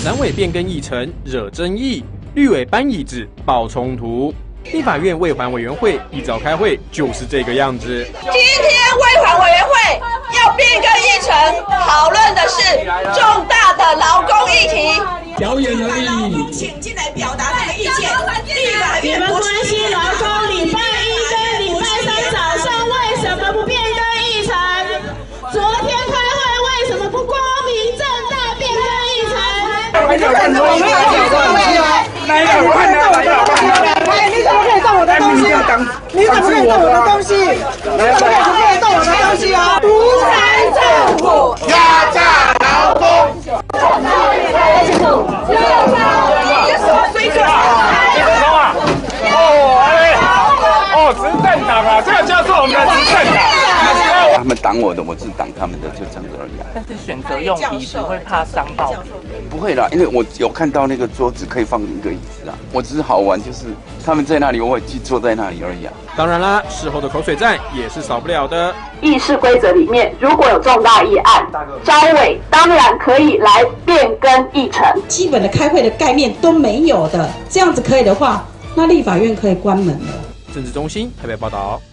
蓝委变更议程惹争议，绿委搬椅子爆冲突。立法院卫环委员会一早开会就是这个样子。 今天卫环委员会要变更议程，讨论的是重大的劳工议题。 表演而已， 请进来表达这个意见。立法院你们关心劳工，礼拜一跟礼拜三早上为什么不变更议程？昨天开会为什么不光明正大变更议程？ 来点饭，来点饭， 哎，你怎么可以动我的东西？你怎么可以动我的东西？你怎么可以动我的东西啊？独裁政府压榨劳工。执政党啊，这个就是我们的执政党。 他们挡我的，我是挡他们的，就这样子而已。 但是选择用椅子会怕伤到。 不会啦，因为我有看到那个桌子可以放一个椅子啊，我只是好玩，就是他们在那里，我会去坐在那里而已啊。 当然啦，事后的口水战也是少不了的。 议事规则里面，如果有重大议案，召委当然可以来变更议程。 基本的开会的概念都没有的，这样子可以的话，那立法院可以关门了。 政治中心台北报道。